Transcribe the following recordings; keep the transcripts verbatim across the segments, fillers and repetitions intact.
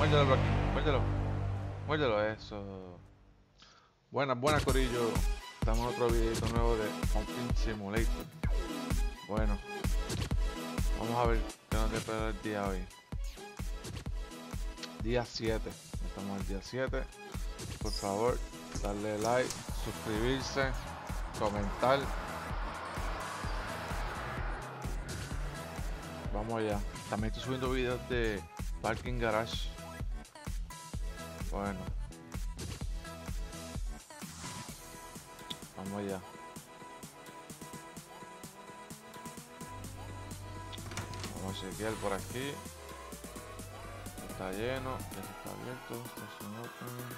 Muérdelo por aquí, muérdelo. Muérdelo, eso. Buenas, buenas, corillo. Estamos en otro video nuevo de Pumping Simulator. Bueno, vamos a ver qué nos depara el día hoy. Día siete. Estamos en el día siete. Por favor, darle like, suscribirse, comentar. Vamos allá. También estoy subiendo videos de Parking Garage. Bueno. Vamos allá. Vamos a chequear por aquí. Está lleno, ya está abierto. Station open.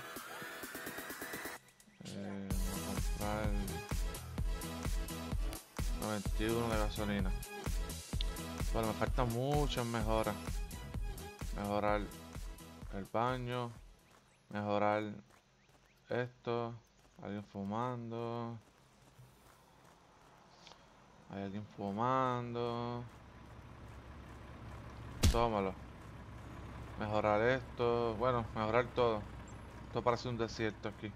Eh, vamos a comprar noventa y uno de gasolina. Bueno, me faltan muchas mejoras. Mejorar el baño. Mejorar esto. Alguien fumando. Hay alguien fumando. Tómalo. Mejorar esto. Bueno, mejorar todo. Esto parece un desierto aquí.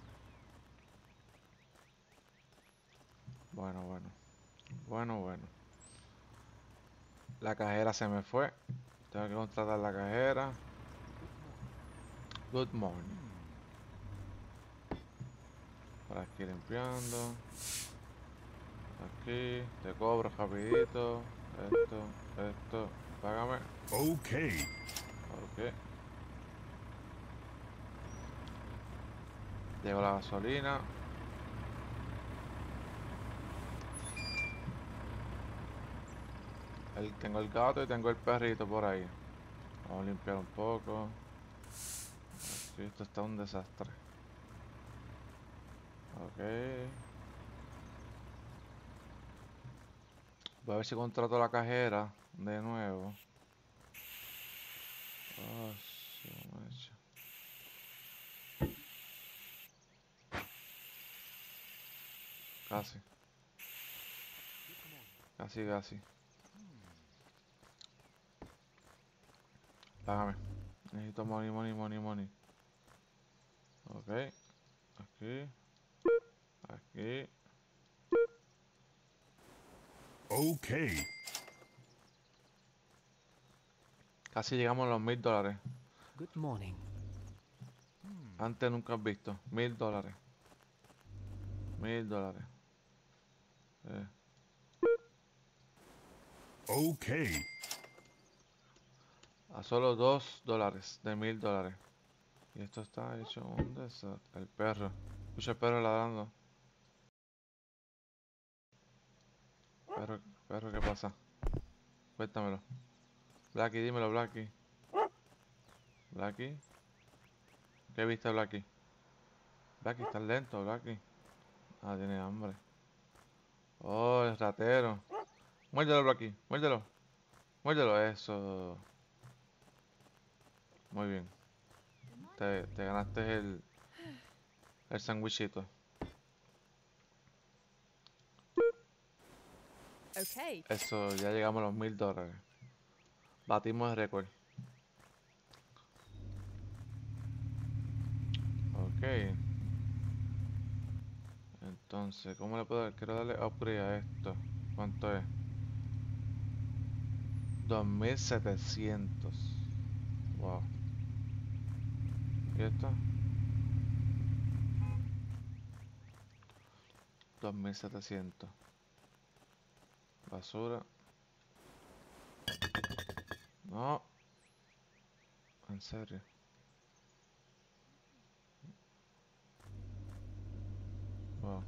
Bueno, bueno. Bueno, bueno. La cajera se me fue. Tengo que contratar la cajera. Good morning. Por aquí limpiando. Aquí. Te cobro rapidito. Esto, esto. Págame. Ok. Ok. Llegó la gasolina. El, tengo el gato y tengo el perrito por ahí. Vamos a limpiar un poco. Aquí esto está un desastre. Ok. Voy a ver si contrato la cajera de nuevo. Oh, su mecha. Casi. Casi, casi. Págame. Necesito money, money, money, money. Ok. Aquí. Aquí. Ok. Casi llegamos a los mil dólares. Good morning. Antes nunca has visto. Mil dólares. Mil dólares. Eh. Ok. A solo dos dólares de mil dólares. Y esto está hecho un desastre. El perro. Escucha el perro ladrando. Perro, perro, ¿qué pasa? Cuéntamelo. Blackie, dímelo, Blackie. Blackie. ¿Qué viste, Blackie? Blackie, estás lento, Blackie. Ah, tiene hambre. Oh, el ratero. Muérdelo, Blackie. Muérdelo. Muérdelo. Eso. Muy bien. Te, te ganaste el, el sandwichito. Okay. Eso, ya llegamos a los mil dólares. Batimos el récord. Ok. Entonces, ¿cómo le puedo dar? Quiero darle upgrade a esto. ¿Cuánto es? dos mil setecientos. Wow. ¿Y esto? dos mil setecientos. Basura. No. En serio. Wow.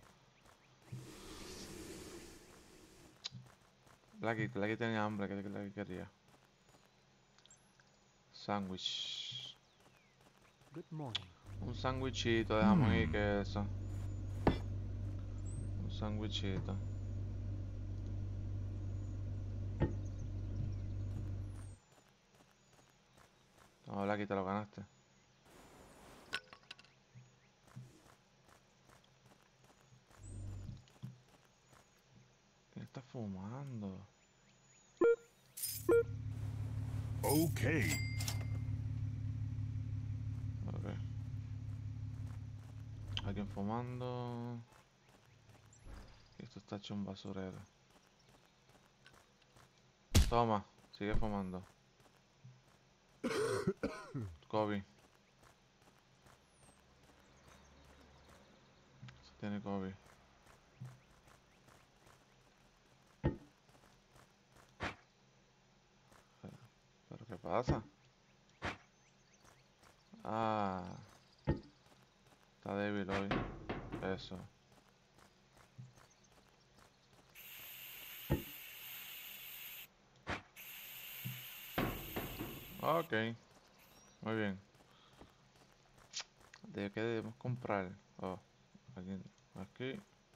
Blackie, Blackie tenía hambre. ¿Qué es lo que quería? Sándwich. Good morning. Un sándwichito de jamón y queso. Un sándwichito. Toma, Blackie, te lo ganaste. ¿Quién está fumando? Ok. Alguien fumando. Esto está hecho un basurero. Toma, sigue fumando. Kobe. Eso tiene Kobe. ¿Pero qué pasa? Ah, está débil hoy. Eso. Ok, muy bien. ¿De qué debemos comprar? Oh, aquí, aquí.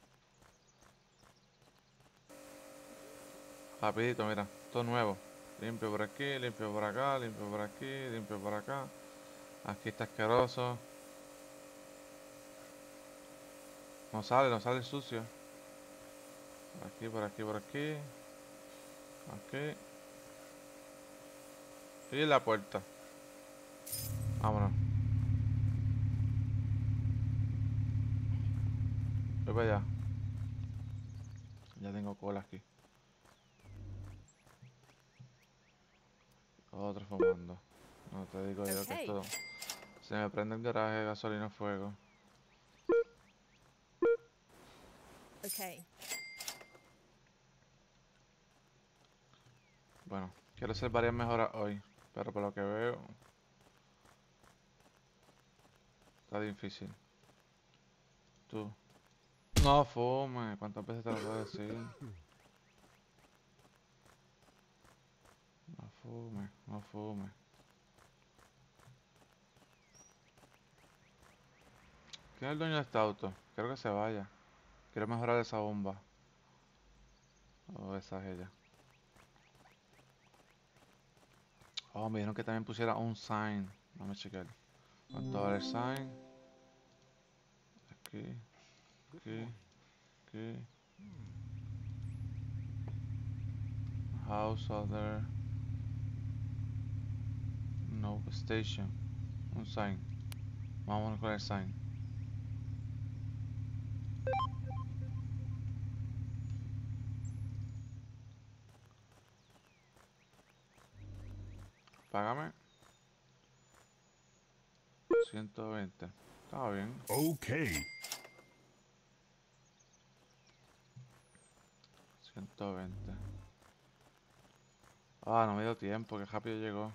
Rapidito, mira, todo nuevo. Limpio por aquí, limpio por acá, limpio por aquí, limpio por acá. Aquí está asqueroso. No sale, no sale sucio. Por aquí, por aquí, por aquí. Aquí. Y la puerta. Vámonos. Voy para allá. Ya tengo cola aquí. Otro fumando. No te digo yo que Okay. esto... Se me prende el garaje de gasolina a fuego. Okay. Bueno, quiero hacer varias mejoras hoy. Pero por lo que veo... Está difícil. Tú. No fume. ¿Cuántas veces te lo puedo decir? No fume, no fume. ¿Quién es el dueño de este auto? Quiero que se vaya. Quiero mejorar esa bomba. Oh, esa es ella. Oh, me dijeron que también pusiera un sign. Vamos a chequear. ¿Cuánto vale el sign? Aquí, Good aquí, morning. aquí. House other. No station. Un sign. Vamos con el sign. Págame. ciento veinte. Está bien. Okay. ciento veinte. Ah, no me dio tiempo. Que rápido llegó.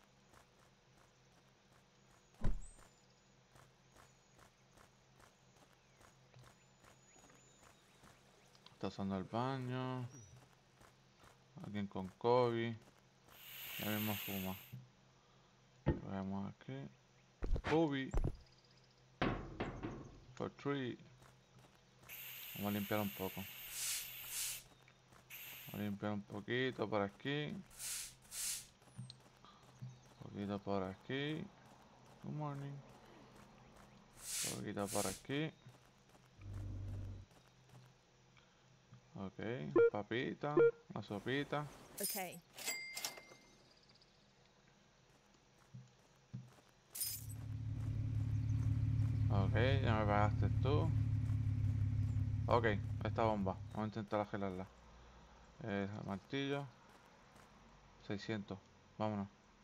Está usando el baño. Alguien con COVID. Ya mismo fuma. Lo vemos aquí. COVID. For three. Vamos a limpiar un poco. Vamos a limpiar un poquito por aquí. Un poquito por aquí. Good morning. Un poquito por aquí. Ok. Papita. Una sopita. Okay. Ok, ya me pagaste tú. Ok, esta bomba. Vamos a intentar arreglarla. Eh, martillo. seiscientos. Vámonos.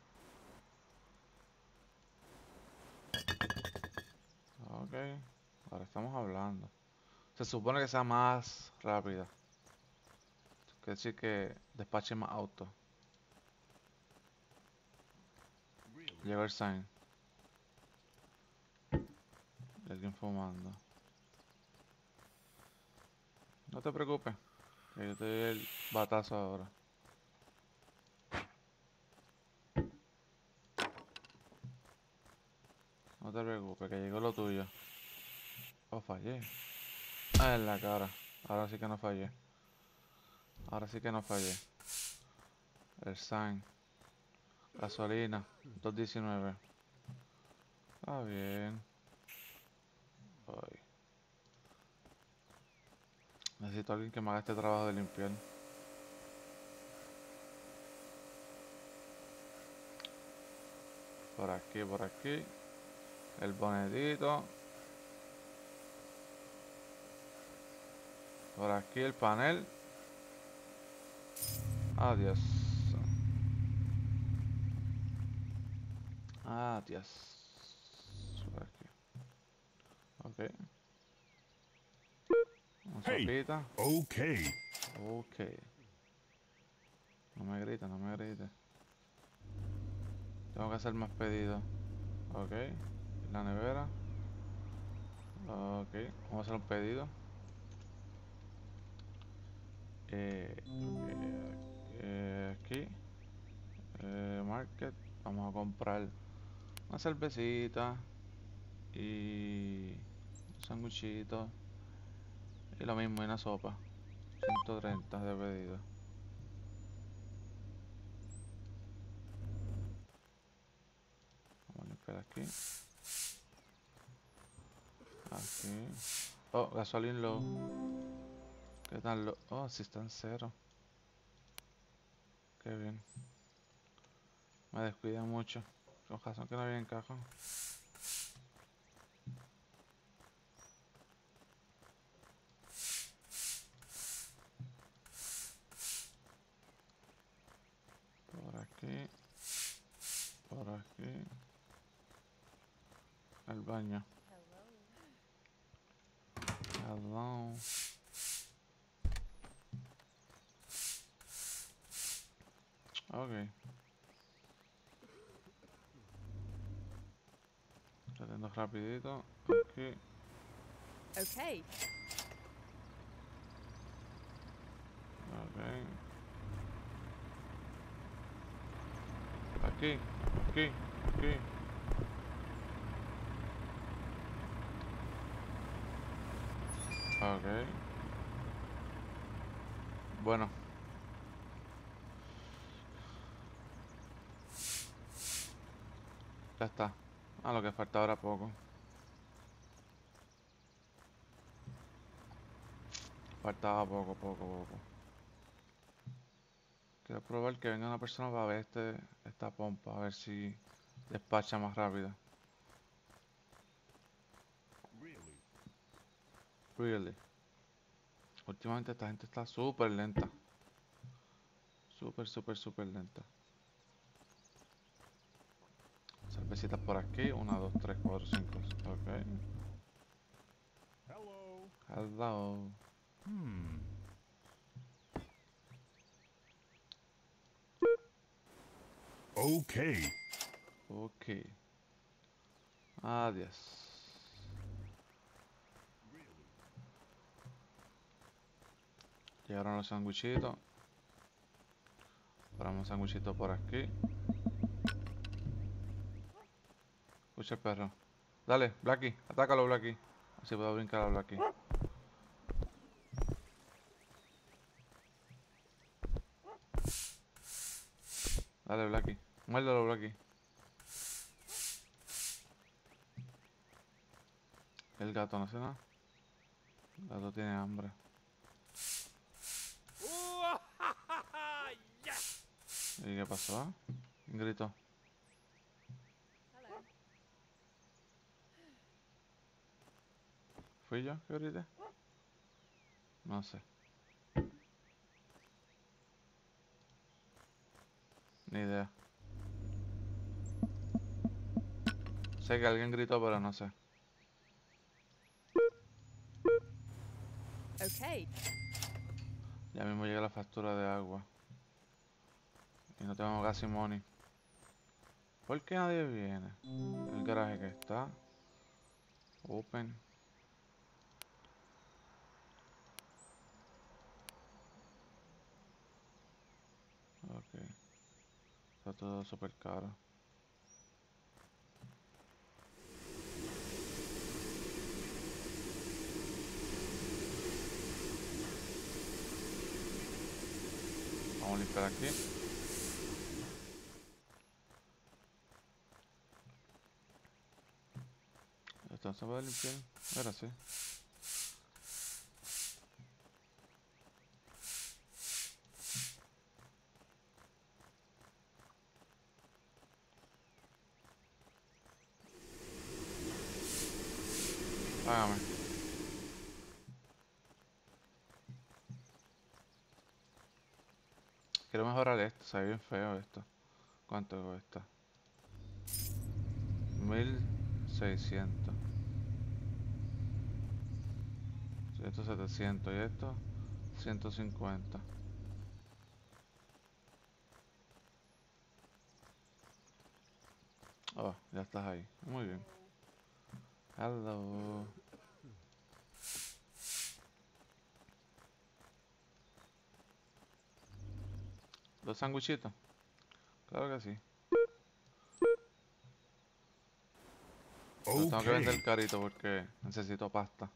Ok. Ahora estamos hablando. Se supone que sea más rápida. Quiere decir que despache más auto. Llegó el sign. Y alguien fumando. No te preocupes. Que yo te doy el batazo ahora. No te preocupes, que llegó lo tuyo. Oh, fallé. Ah, en la cara. Ahora sí que no fallé. Ahora sí que no fallé. El sign. Gasolina. dos diecinueve. Está bien. Ay. Necesito a alguien que me haga este trabajo de limpiar. Por aquí, por aquí. El bonetito. Por aquí el panel. Adiós. Adiós. Por aquí. Ok. Una Hey. sopita. Okay. Ok. No me grites, no me grites. Tengo que hacer más pedidos. Ok. La nevera. Ok. Vamos a hacer un pedido. Eh, eh, eh, aquí. Eh, market. Vamos a comprar una cervecita. Y un sanguchito. Y lo mismo, y una sopa. ciento treinta de pedido. Vamos a limpiar aquí. Aquí. Oh, gasoline low. ¿Qué tal lo? Oh, si está en cero. Qué bien. Me descuida mucho. Con razón que no había encajo. Por aquí. Por aquí. El baño. Hello. Ok. Tratando rapidito. Aquí. Okay. Ok. Aquí. Aquí. Aquí. Ok. Bueno. Ya está. Ah, lo que falta ahora poco. Faltaba poco, poco, poco. Quiero probar que venga una persona para ver este, esta pompa, a ver si despacha más rápido. Really? Really. Últimamente esta gente está súper lenta. Súper, súper, súper lenta. Cervecitas por aquí. Una, dos, tres, cuatro, cinco. Ok. Hello. Hello. Hmm. Okay. Ok. Adiós. Really? Llegaron los sanguchitos. Ponemos un sanguchito por aquí. Escucha el perro. Dale, Blacky. Atácalo, Blacky. Así puedo brincar a Blacky. Dale, Blacky. Muérdelo, Blacky. El gato no hace nada. El gato tiene hambre. ¿Y qué pasó? ¿Quién gritó? Hello. ¿Fui yo que grité? No sé. Ni idea. Sé que alguien gritó, pero no sé. Okay. Ya mismo llega la factura de agua. Y no tengo casi money. ¿Por qué nadie viene? El garaje que está. Open. Ok. Está todo súper caro. Vamos a limpiar aquí. Esto no se puede limpiar. Ahora sí. Págame. quiero mejorar esto, se ve bien feo esto. ¿Cuánto cuesta? mil seiscientos. Esto setecientos y esto ciento cincuenta. Oh, ya estás ahí. Muy bien. Hello. ¿Los sanguchitos? Claro que sí. Pero tengo que vender Okay. el carito porque necesito pasta.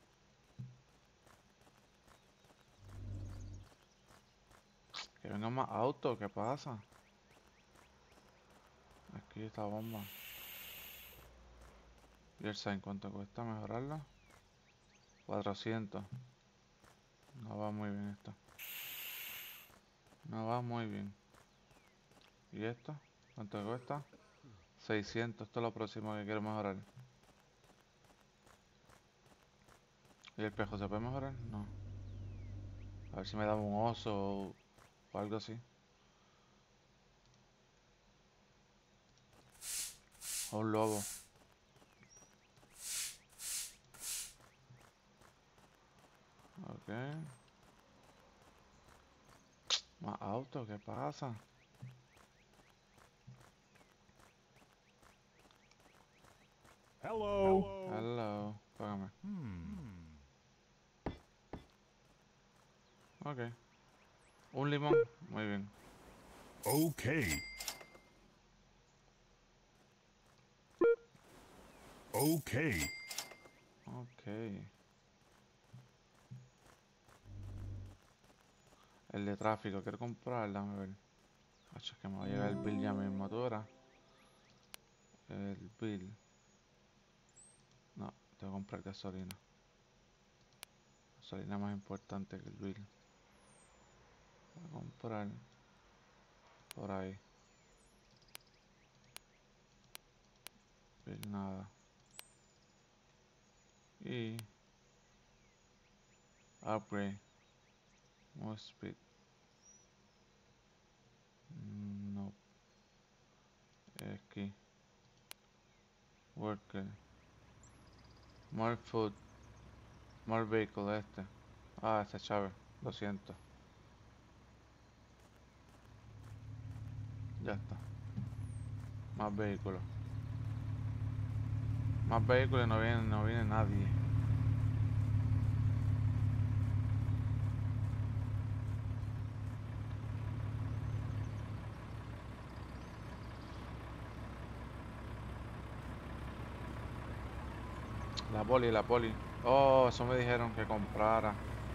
Que venga más auto, ¿qué pasa? Aquí esta bomba. ¿Y el sign cuánto cuesta mejorarla? cuatrocientos. No va muy bien esto. No va muy bien. ¿Y esto? ¿Cuánto cuesta? seiscientos. Esto es lo próximo que quiero mejorar. ¿Y el espejo se puede mejorar? No. A ver si me da un oso o, o algo así. O un lobo. Ok. Más auto, ¿qué pasa? Hello. Hello. Págame. Hmm. Ok. Un limón. Muy bien. Okay. Okay. Ok. El de tráfico, quiero comprar, dame ver. Acho, que me va a llegar el bill ya mismo, ¿tú verás? El bill. No, tengo que comprar gasolina. Gasolina más importante que el bill. Voy a comprar por ahí. Bill nada. Y upgrade. More speed. Mm, no. Aquí. Worker. More food. More vehicle este. Ah, esta chave. doscientos. Ya está. Más vehículos. Más vehículos y no viene, no viene nadie. La poli, la poli. Oh, eso me dijeron que comprara.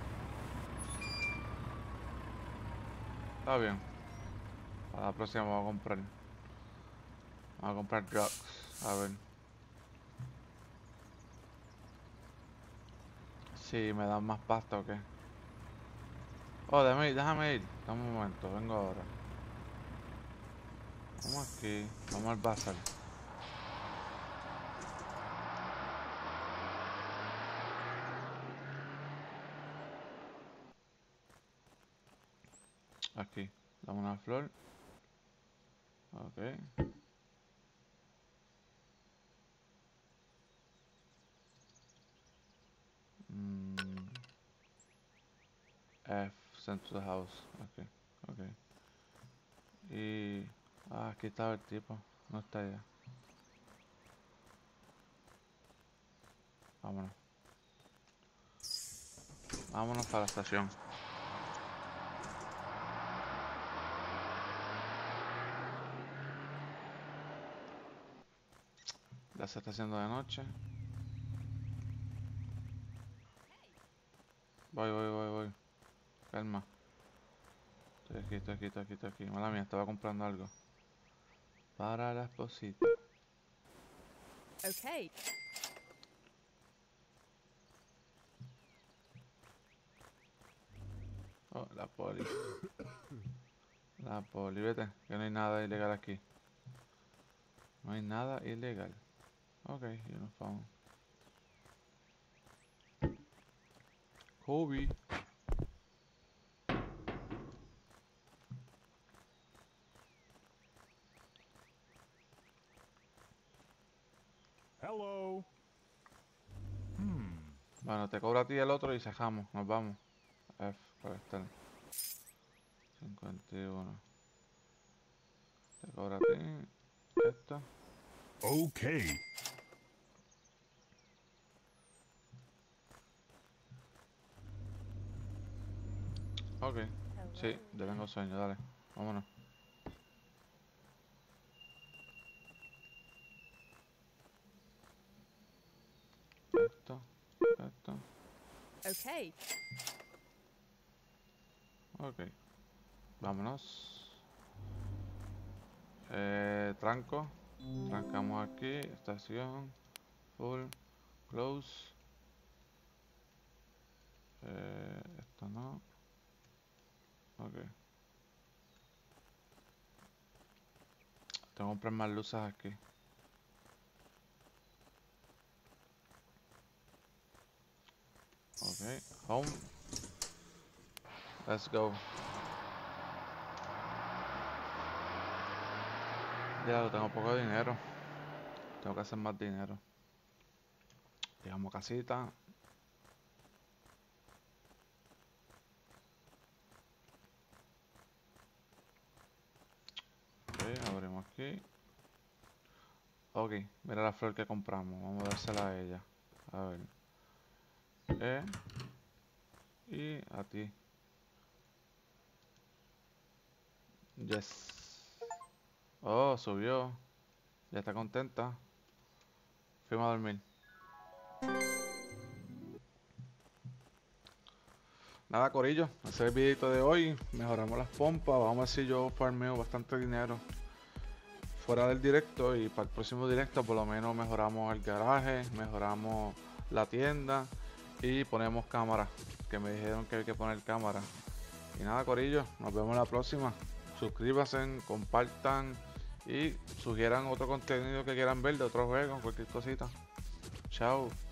Está bien. Para la próxima voy a comprar. Voy a comprar drugs. A ver. Si me dan más pasta o qué. Oh, déjame ir, déjame ir. Dame un momento, vengo ahora. Vamos aquí. Vamos al bazar. Aquí. Dame una flor. Ok. Mm, F. Send to the house. Ok. Ok. Y... Ah, aquí estaba el tipo. No está allá. Vámonos. Vámonos para la estación. Ya se está haciendo de noche. Voy, voy, voy, voy. Calma. Estoy aquí, estoy aquí, estoy aquí, estoy aquí. Mala mía, estaba comprando algo. Para la esposita. Okay. Oh, la poli. La poli, vete, que no hay nada ilegal aquí. No hay nada ilegal. Ok, uniform. Kobe. Bueno, te cobra a ti el otro y sacamos. Nos vamos. F para estar. cincuenta y uno. Te cobra a ti. Esto. Okay. Ok. Hello. Sí, ya tengo sueño, dale. Vámonos. Esto. Esto. Okay. Ok. Vámonos. Eh, tranco. Trancamos aquí. Estación. Full. Close. Eh, esto no. Ok. Tengo que comprar más luces aquí. Ok. Home. Let's go. Ya, tengo poco de dinero. Tengo que hacer más dinero. Llegamos a casita. Ok, abrimos aquí. Ok, mira la flor que compramos. Vamos a dársela a ella. A ver. E. Y a ti. Yes. Oh, subió. Ya está contenta. Fuimos a dormir. Nada, corillo. Ese es el videito de hoy. Mejoramos las pompas. Vamos a ver si yo farmeo bastante dinero fuera del directo. Y para el próximo directo por lo menos mejoramos el garaje. Mejoramos la tienda. Y ponemos cámara. Que me dijeron que hay que poner cámara. Y nada, corillo. Nos vemos en la próxima. Suscríbanse, compartan. Y sugieran otro contenido que quieran ver de otros juegos. Cualquier cosita. Chao.